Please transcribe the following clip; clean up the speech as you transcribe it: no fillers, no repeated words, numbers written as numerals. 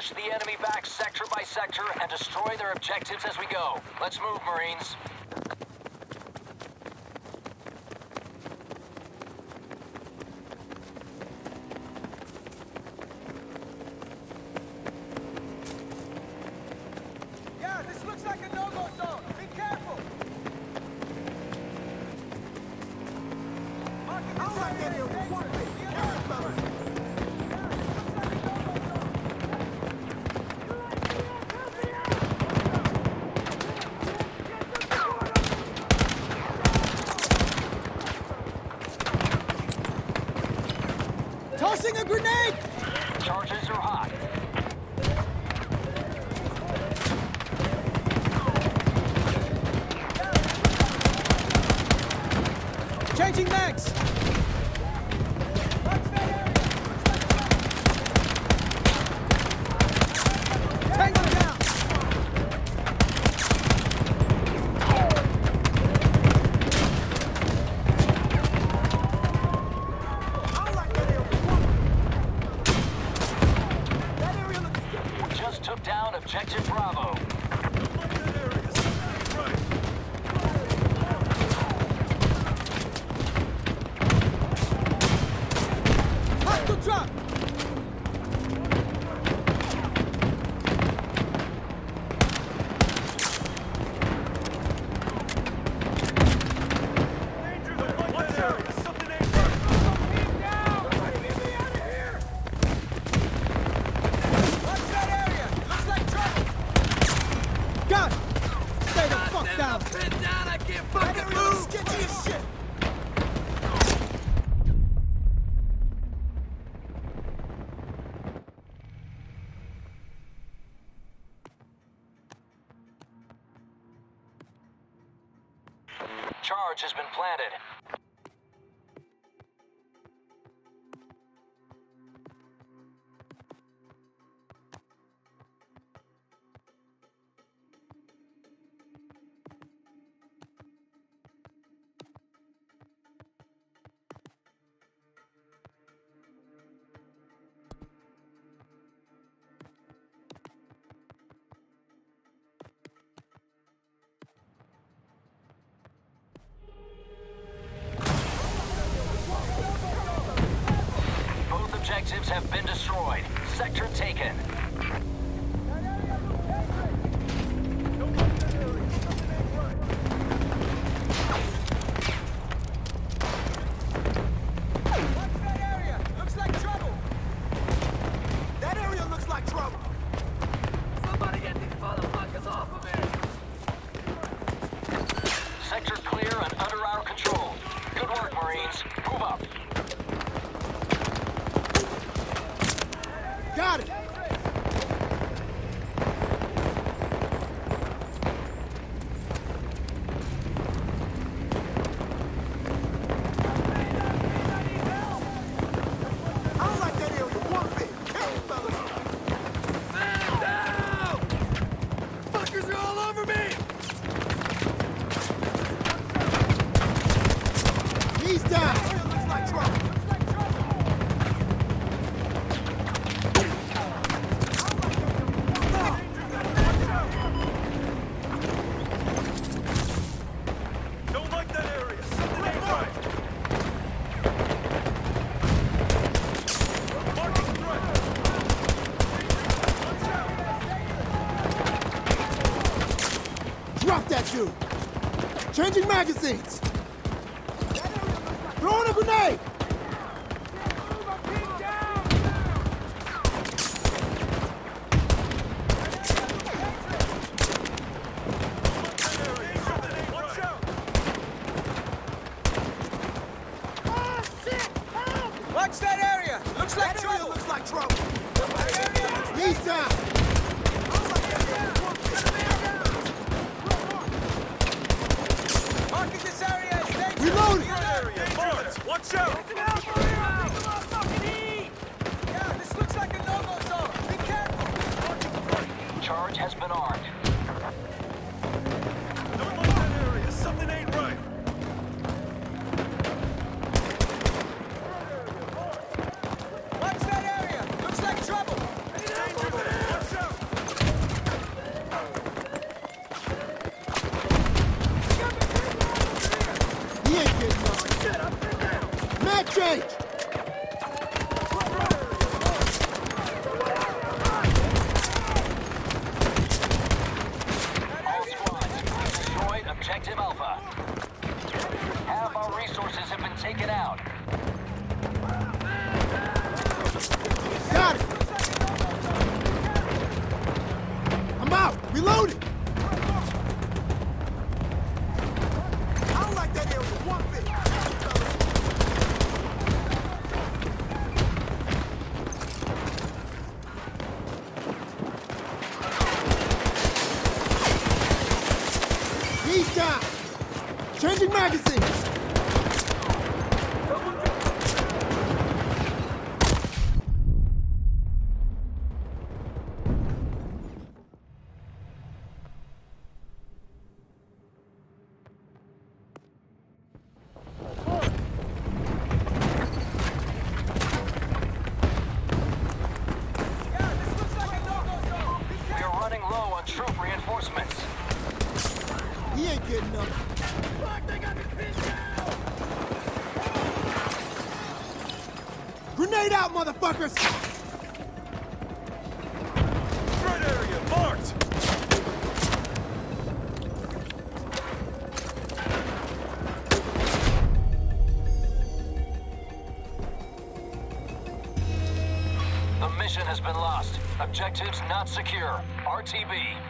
Push the enemy back sector by sector and destroy their objectives as we go. Let's move, Marines. Yeah, this looks like a no-go zone. Be careful. Marking this area as dangerous. Be alert. Tossing a grenade! Charges are hot. Changing mags! Tango down! Just took down objective Bravo. Hostile drop! Got it! Stay the fuck down! I can't fucking move! Get to your shit! Charge has been planted. Both objectives have been destroyed. Sector taken. Watch that area! Looks like trouble! That area looks like trouble! Somebody get these motherfuckers off of it! Sector clear and under our control. Good work, Marines. Move up. Got it! I don't like that area one bit! Hey, fellas! Man down! Fuckers are all over me! He's down! That area looks like trouble! Don't like that area! Something ain't right! Marking threat! Watch out! Drop that dude! Changing magazines! Throwing a grenade! Watch out! Watch that area! Looks like trouble! Looks like trouble! He's down! Marking this area as dangerous! Reloading! Watch out! Yeah, this looks like a no-go zone! Be careful! Charge has been armed. Don't like that area! Something ain't right! Watch that area! Looks like trouble! Danger there! Mag change! All squads, we've destroyed Objective Alpha. Half our resources have been taken out. Got it! I'm out! Reloading! I don't like that area one bit. Knees down! Changing magazines! Yeah, this looks like a no-go zone. We are running low on troop reinforcements. He ain't getting up. Fuck, they got me pinned down. Grenade out, motherfuckers! Front area marked. The mission has been lost. Objectives not secure. RTB.